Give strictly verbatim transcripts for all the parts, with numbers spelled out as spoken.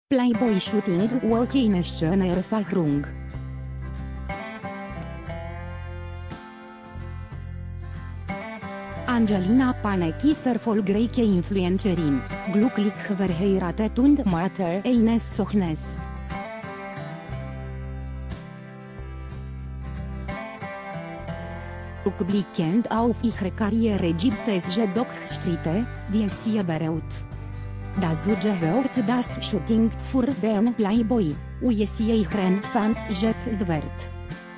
Playboy shooting war keine schöne Erfahrung. Angelina Panek ist erfolgreiche Influencerin, glücklich verheiratet und Mutter eines Sohnes. Rückblickend auf ihre Karriere gibt es jedoch Schritte, die sie bereut. Dazu gehört das Shooting für den Playboy, wie sie ihren Fans jetzt wird.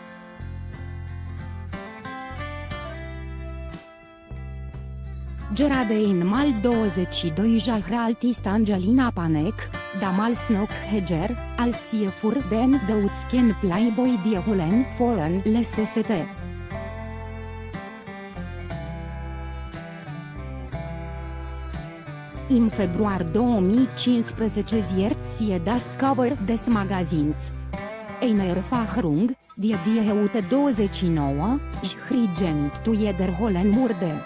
Gerade einmal douăzeci și doi Jahre alt ist Angelina Panek, damals noch Heger, als sie für den deutschen Playboy die Rollen vollen lässt. Im Februar două mii cincisprezece ziert sie das Cover des Magazins. Eine Erfahrung, die die heute douăzeci și nouă, Jahre zu wiederholen wurde.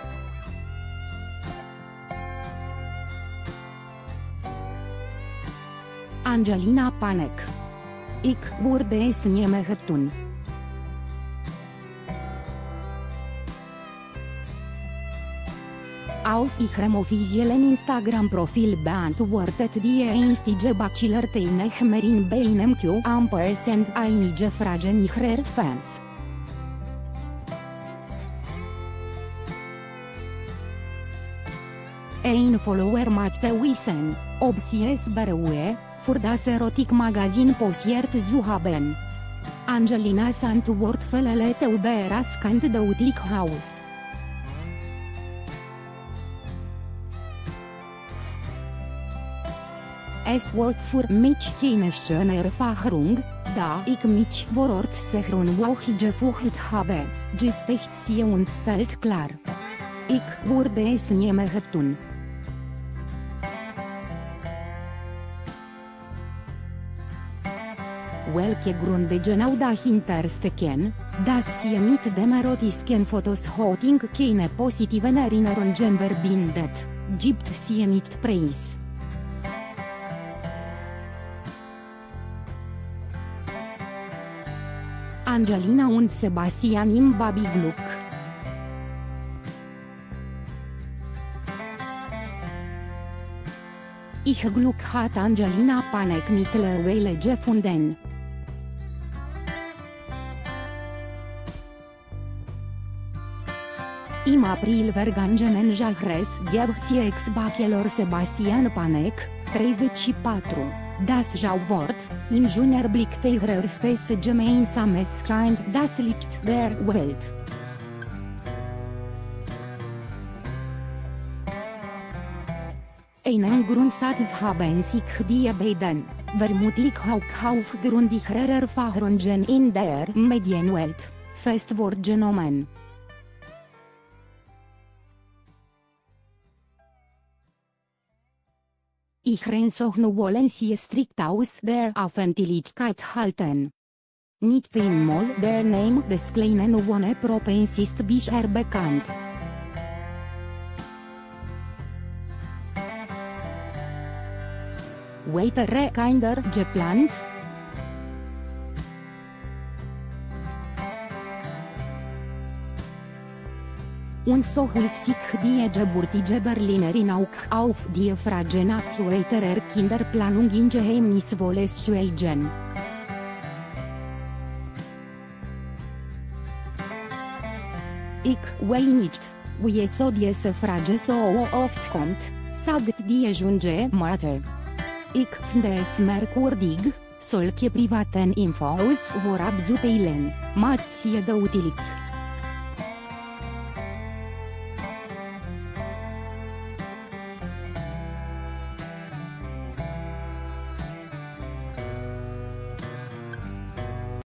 Angelina Panek. Ich würde es nie mehr tun. Auf ihrem offiziellen Instagram-Profil beantwortet die einstige Bachelor-Teilnehmerin B N M Q ampersand einige Fragen ihrer Fans. Ein Follower möchte wissen, ob sie es bereue, für das Erotik-Magazin posiert zu haben. Angelinas Antwort fällt überraschend deutlich aus. Es wird für mich keine schöne Erfahrung, da ich mich vor Ort sehr unwohl gefühlt habe, gesteht sie und stellt klar. Ich würde es nie mehr tun. Welche Gründe genau dahinter stecken, dass sie mit dem erotischen Fotoshooting keine positiven Erinnerungen verbindet, gibt sie nicht preis. Angelina und Sebastian im Babyglück. Ihr Glück hat Angelina Panek mittlerweile gefunden. Im April vergangenen Jahres gab sie ex-Bachelor Sebastian Panek, treizeci și patru, das Schauwort, im Juni blickte ihr erstes gemeinsames Kind das Licht der Welt. Einen Grundsatz haben sich die beiden, vermutlich auch aufgrund ihrer Erfahrungen in der Medienwelt, fest vorgenommen. Ihren Sohn wollen sie strikt aus der Öffentlichkeit halten. Nicht einmal der Name des kleinen ohne Propens ist bisher bekannt. Weitere Kinder geplant? Und so holt sich die gebürtige Berlinerin auch auf die Frage nach weiterer Kinderplanung in Geheimnis schweigen. Ich weiß nicht, wie so diese Frage so oft kommt, sagt die junge Mutter. Ich finde es merkwürdig, solche privaten Infos vorab zu teilen, macht sie deutlich.